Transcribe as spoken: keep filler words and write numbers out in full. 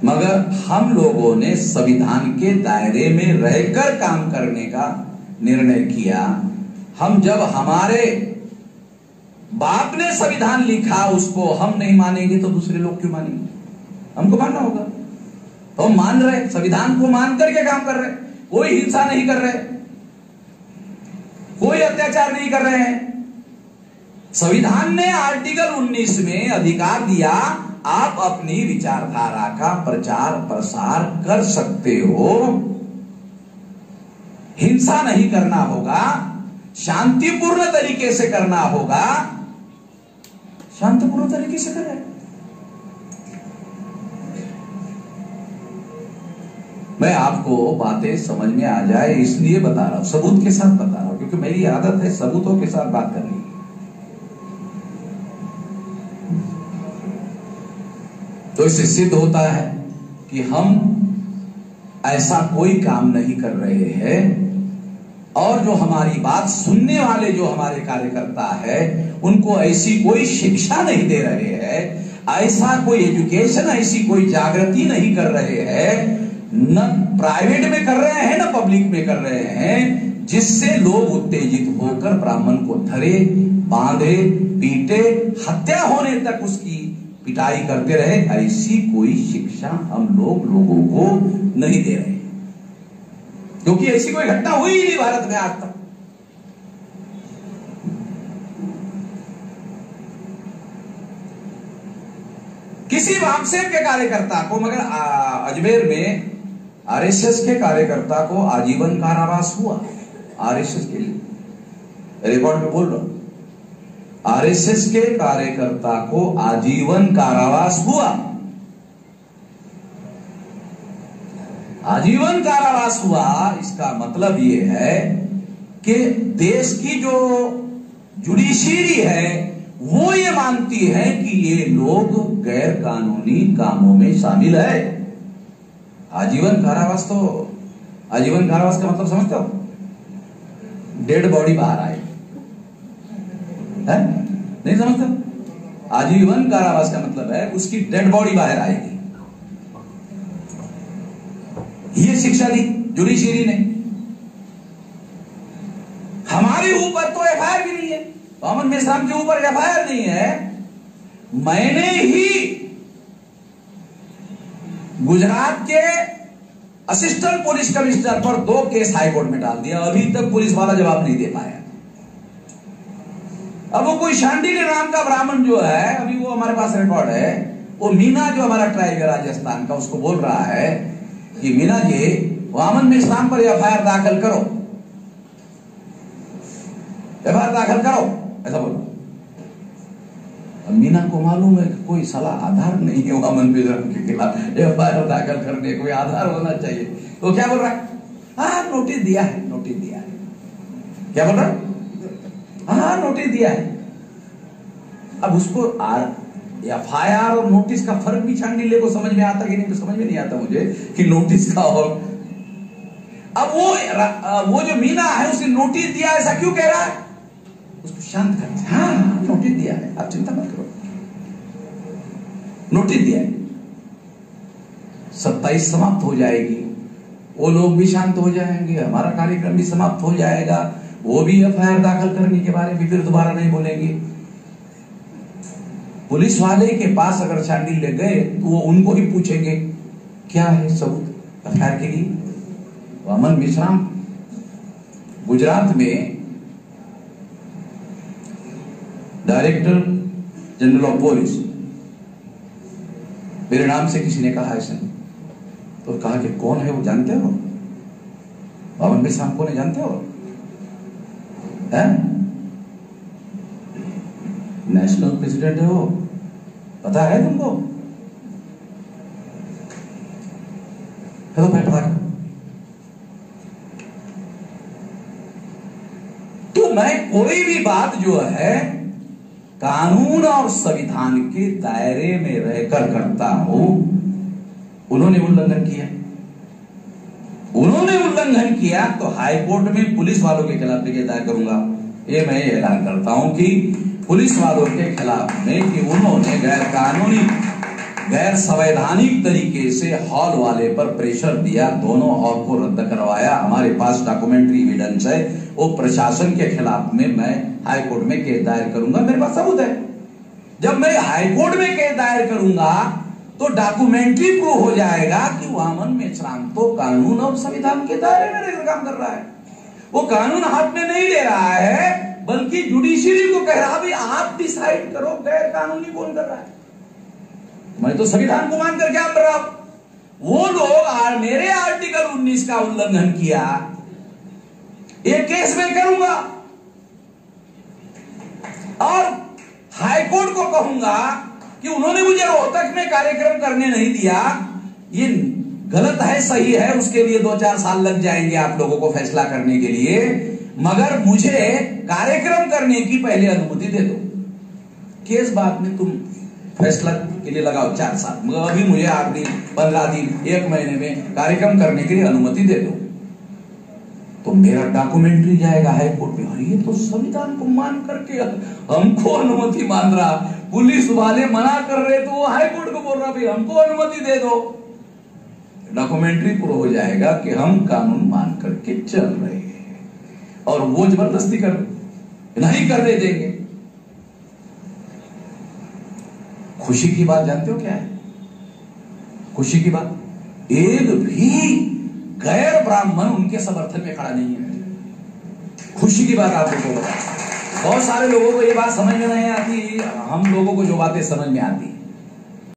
मगर हम लोगों ने संविधान के दायरे में रहकर काम करने का निर्णय किया। हम जब हमारे बाप ने संविधान लिखा उसको हम नहीं मानेंगे तो दूसरे लोग क्यों मानेंगे? हमको मानना होगा। तो हम मान रहे, संविधान को मान करके काम कर रहे, कोई हिंसा नहीं कर रहे, कोई अत्याचार नहीं कर रहे हैं। संविधान ने आर्टिकल उन्नीस में अधिकार दिया, आप अपनी विचारधारा का प्रचार प्रसार कर सकते हो, हिंसा नहीं करना होगा, शांतिपूर्ण तरीके से करना होगा, शांतिपूर्ण तरीके से करें। मैं आपको बातें समझ में आ जाए इसलिए बता रहा हूं, सबूत के साथ बता रहा हूं, क्योंकि मेरी आदत है सबूतों के साथ बात करनी। तो इससे सिद्ध होता है कि हम ऐसा कोई काम नहीं कर रहे हैं, और जो हमारी बात सुनने वाले जो हमारे कार्यकर्ता है उनको ऐसी कोई शिक्षा नहीं दे रहे हैं, ऐसा कोई एजुकेशन, ऐसी कोई जागृति नहीं कर रहे हैं, न प्राइवेट में कर रहे हैं न पब्लिक में कर रहे हैं, जिससे लोग उत्तेजित होकर ब्राह्मण को धरे, बांधे, पीटे, हत्या होने तक उसकी पिटाई करते रहे। ऐसी कोई शिक्षा हम लोग लोगों को नहीं दे रहे, क्योंकि ऐसी कोई घटना हुई ही नहीं भारत में आज तक। किसी वामसेव के कार्यकर्ता को, मगर अजमेर में आरएसएस के कार्यकर्ता को आजीवन कारावास हुआ। आरएसएस के लिए रिकॉर्ड में बोल रहा हूं, आरएसएस के कार्यकर्ता को आजीवन कारावास हुआ। आजीवन कारावास हुआ, इसका मतलब यह है कि देश की जो जुडिशरी है वो ये मानती है कि ये लोग गैर कानूनी कामों में शामिल है। आजीवन कारावास, तो आजीवन कारावास का मतलब समझते हो? डेड बॉडी बाहर आए, है? नहीं समझते? आजीवन कारावास का मतलब है उसकी डेड बॉडी बाहर आएगी। ये शिक्षा दी जुडिशरी ने। हमारे ऊपर तो एफ आई आर भी नहीं है, वामन मेश्राम के ऊपर एफ आई आर नहीं है। मैंने ही गुजरात के असिस्टेंट पुलिस कमिश्नर पर दो केस हाईकोर्ट में डाल दिया, अभी तक पुलिस वाला जवाब नहीं दे पाया। अब वो कोई शांडिल्य नाम का ब्राह्मण जो है, अभी वो हमारे पास रिकॉर्ड है, वो मीना जो हमारा ट्राइब है राजस्थान का, उसको बोल रहा है कि मीना जी वामन मेश्राम पर एफ आई आर दाखिल करो, एफ आई आर दाखिल करो, ऐसा बोलो। मीना को मालूम है कि कोई साला आधार नहीं है वामन मेश्राम के खिलाफ एफ आई आर दाखिल करने, कोई आधार होना चाहिए। तो क्या बोल रहा है? हाँ नोटिस दिया है, नोटिस दिया है। क्या बोल रहा है? हाँ नोटिस दिया है। अब उसको एफ आई आर और नोटिस का फर्क भी शांडिल्य को समझ में आता कि नहीं, तो समझ में नहीं आता मुझे कि नोटिस का और अब वो वो जो मीना है उसे नोटिस दिया, ऐसा क्यों कह रहा है? उसको शांत करते, हाँ नोटिस दिया है, आप चिंता मत करो, नोटिस दिया है। सत्ताईस समाप्त हो जाएगी, वो लोग भी शांत हो जाएंगे, हमारा कार्यक्रम भी समाप्त हो जाएगा, वो भी एफ आई आर दाखिल करने के बारे में फिर दोबारा नहीं बोलेंगे। पुलिस वाले के पास अगर शांडिल्य गए तो वो उनको ही पूछेंगे क्या है सबूत एफ आई आर के लिए। वामन मेश्राम गुजरात में डायरेक्टर जनरल ऑफ पुलिस, मेरे नाम से किसी ने कहा ऐसा, तो कहा कि कौन है वो जानते हो? वामन मेश्राम कौन है जानते हो? है? नेशनल प्रेसिडेंट है वो, पता है तुमको? चलो बैठा। तो मैं कोई भी बात जो है कानून और संविधान के दायरे में रहकर करता हूं। उन्होंने उल्लंघन किया, उन्होंने उल्लंघन किया तो हाईकोर्ट में पुलिस वालों के खिलाफ भी दायर करूंगा। ये मैं ऐलान करता हूं कि पुलिस वालों के खिलाफ में कि उन्होंने गैर कानूनी गैर संवैधानिक तरीके से हॉल वाले पर प्रेशर दिया, दोनों हॉल को रद्द करवाया। हमारे पास डॉक्यूमेंट्री एविडेंस है। वो प्रशासन के खिलाफ में मैं हाई कोर्ट में केस दायर करूंगा, मेरे पास सबूत है। जब मैं हाई कोर्ट में केस दायर करूंगा तो डॉक्यूमेंट्री प्रूव हो जाएगा कि वामन मेश्राम तो कानून और संविधान के दायरे में रहकर काम कर रहा है। वो कानून हाथ में नहीं ले रहा है, बल्कि जुडिशरी को कह रहा भी आप डिसाइड करो गैर कानूनी कौन कर रहा है। मैं तो संविधान को मान कर क्या कर रहा हूं। वो लोग आ, मेरे आर्टिकल उन्नीस का उल्लंघन किया, एक केस में करूंगा और हाईकोर्ट को कहूंगा कि उन्होंने मुझे रोहतक में कार्यक्रम करने नहीं दिया, ये गलत है सही है, उसके लिए दो चार साल लग जाएंगे आप लोगों को फैसला करने के लिए, मगर मुझे कार्यक्रम करने की पहले अनुमति दे दो। केस बाद में तुम फैसला के लिए लगाओ चार साल, मगर अभी मुझे आठ दिन पंद्रह दिन एक महीने में कार्यक्रम करने के लिए अनुमति दे दो। तो मेरा डॉक्यूमेंट्री जाएगा हाई कोर्ट में, अरे ये तो संविधान को मान करके हमको अनुमति मान रहा, पुलिस वाले मना कर रहे तो वो हाई कोर्ट को बोल रहा भाई हमको अनुमति दे दो। डॉक्यूमेंट्री प्रूव हो जाएगा कि हम कानून मान करके चल रहे हैं और वो जबरदस्ती कर नहीं करने देंगे। खुशी की बात जानते हो क्या है? खुशी की बात, एक भी गैर ब्राह्मण उनके समर्थन में खड़ा नहीं है। खुशी की बात आप लोगों को बता, बहुत सारे लोगों को ये बात समझ में नहीं आती, हम लोगों को जो बातें समझ में आती